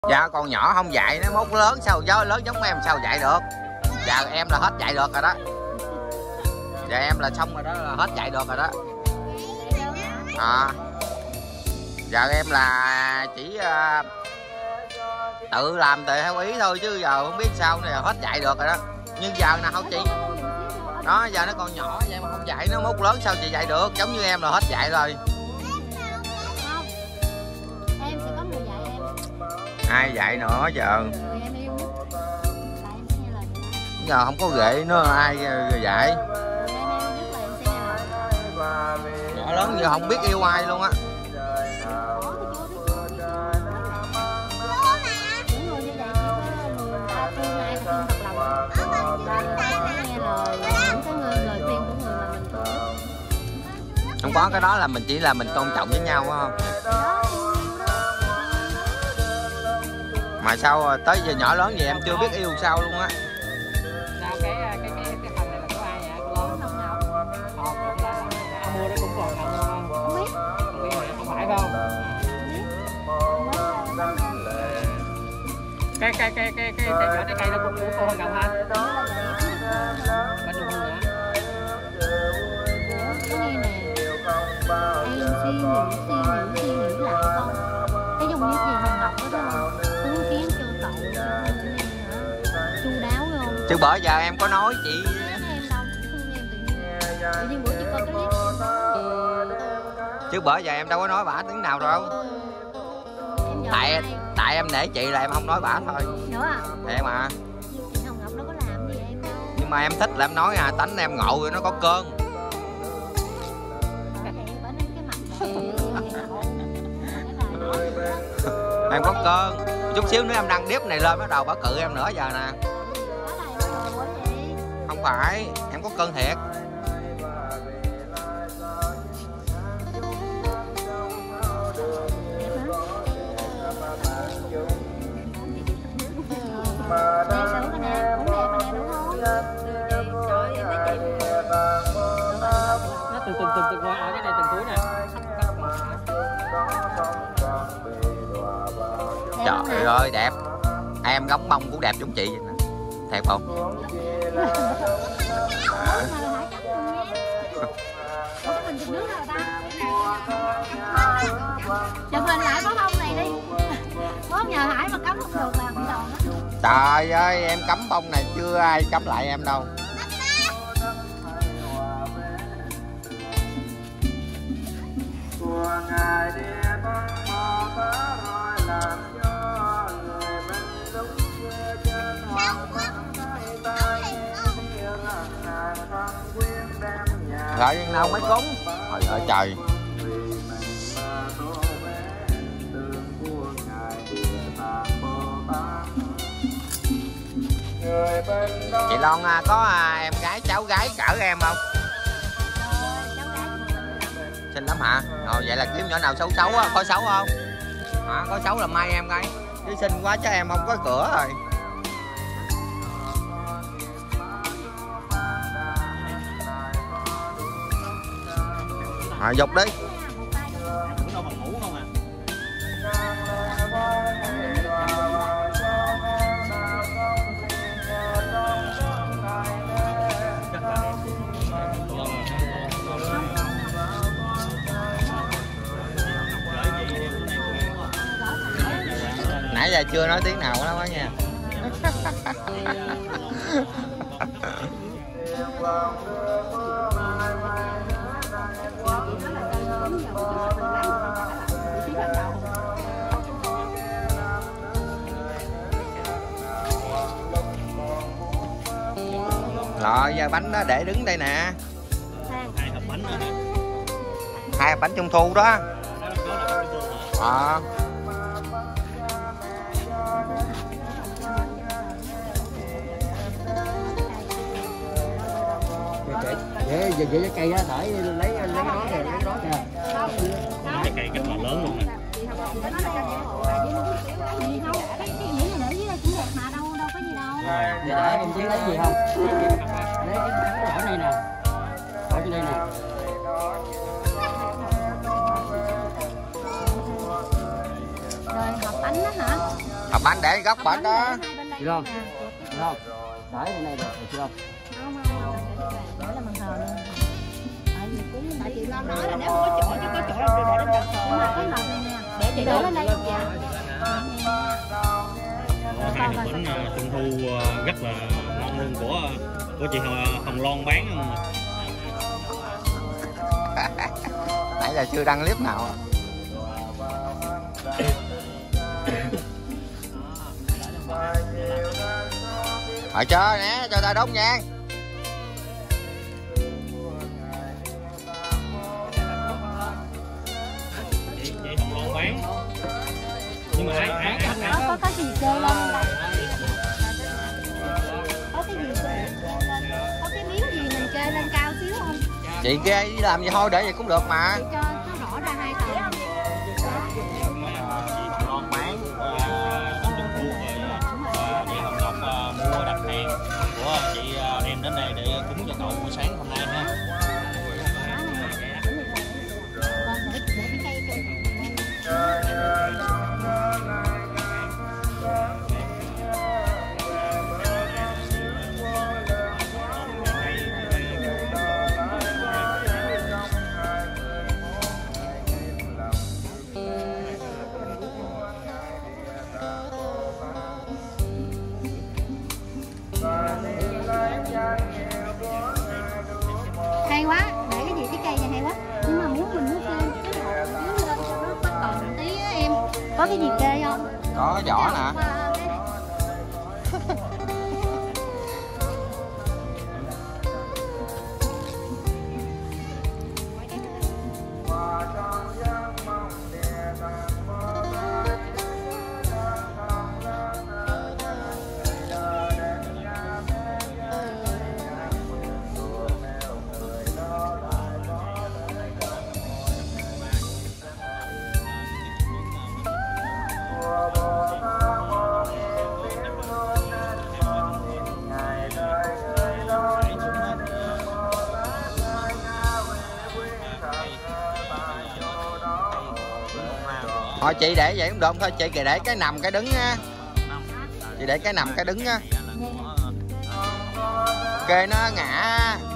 Dạ con nhỏ không dạy, nó mốt lớn sao lớn giống em sao dạy được. Dạ em là hết dạy được rồi đó. Dạ em là xong rồi đó, là hết dạy được rồi đó. Dạ em là chỉ tự làm theo ý thôi, chứ giờ không biết sao này hết dạy được rồi đó. Nhưng giờ nào không chị đó, giờ nó còn nhỏ vậy mà không dạy, nó mốt lớn sao chị dạy được. Giống như em là hết dạy rồi. Không, em sẽ có người dạy em. Ai dạy nữa giờ? Người em yêu nhất là em sẽ nghe lời người đó. Giờ không có ghệ nữa ai dạy. Người em yêu nhất là em sẽ nghe lời. Nhỏ lớn giờ không biết yêu ai luôn á. Những người như vậy chỉ có người ta thương ai thì thương thật lòng. Nghe lời những cái lời khuyên của người mà mình thương nhất. Không có cái đó là mình chỉ là mình tôn trọng với nhau phải không? Mà sao tới giờ nhỏ lớn vậy em chưa biết yêu sao luôn á. Sao cái phần này là của ai vậy? Của lớn không Ngọc? Cũng là ông mua đó cũng còn không biết. Không biết hả? Không phải không? Cái vỏ trái cây đó cũng của cô Hương Ngọc hả? Bên Trung Hương hả? Nghe nè, em suy nghĩ lại con. Cái giống như gì Hồng Ngọc đó đó, hướng kiến cho cậu chu đáo không? Chứ bởi giờ em có nói chị. Em đâu, thương em tự nhiên bữa chị coi cái clip. Chứ bởi giờ em đâu có nói bả tiếng nào đâu. Tại em nể chị là em không nói bả thôi. Nữa à? Em à. Chị Hồng Ngọc đâu có làm gì em đâu. Nhưng mà em thích là em nói à, tánh em ngộ rồi nó có cơn. Em có cơn. Chút xíu nữa em đăng điếp này lên bắt đầu bả cự em nữa giờ nè. Không phải, em có cơn thiệt. Nó từng qua ở cái này từng túi nè. Trời ơi đẹp. Em gống bông cũng đẹp giống chị vậy nè. Thiệt không? Chụp hình lại bó bông này đi. Bó nhờ Hải mà cấm không được là bị đòn á. Trời ơi em cấm bông này chưa ai cấm lại em đâu. Rồi đâu mới cúng. Trời ơi trời. Chị Loan có em gái cháu gái cỡ em không? Xinh lắm hả? Vậy là kiếm nhỏ nào xấu xấu á, có xấu không? Hả, có xấu là may em gái. Chứ xinh quá chứ em không có cửa rồi. Dục đi. Nãy giờ chưa nói tiếng nào đó quá nha. Rồi giờ bánh đó để đứng đây nè. 2 hộp bánh nữa hả? 2 hộp bánh trung thu đó. Về cái cây á, thổi lấy nó kìa, lấy nó kìa. Cái cây rất là lớn luôn nè. Để em chỉ lấy gì không? Lấy cái bỏ đây nè. Bỏ trên đây nè. Rồi hộp bánh đó hả? Bánh để góc bánh đó. Được không? Được không? Để bên đây được chưa? Không, để là bằng hờ luôn. Tại chị Loan nói là nếu không có chỗ chứ có chỗ là để lên bàn thờ. Nhưng mà có lần này nha. Để chị để lên đây luôn dạ. Hai nồi bánh trung thu rất là ngon luôn của chị Hồng Loan bán không? Nãy giờ chưa đăng clip nào. Rồi chơi nè, cho ta đốt nhang. Chị Hồng Loan bán. Nhưng mà ai có cái gì chơi lên đây. Có cái gì chơi lên. Có cái miếng gì mình chơi lên cao xíu không? Chị kia làm gì thôi để vậy cũng được mà. Chị cho nó rõ ra hai tầng. chị Hồng Loan bán bánh trung thu rồi chị Hồng Loan mua đặt hàng của chị đem đến đây để cúng cho cậu buổi sáng hôm nay ha. Hay quá, để cái gì cái cây này hay quá. Nhưng mà mình muốn kê cái hộp dưới lên cho nó còn tí á em. Có cái gì kê không? Có vỏ nè. Thôi chị để vậy cũng được thôi, chị kìa để cái nằm cái đứng á. Chị để cái nằm cái đứng á. Kê nó ngã.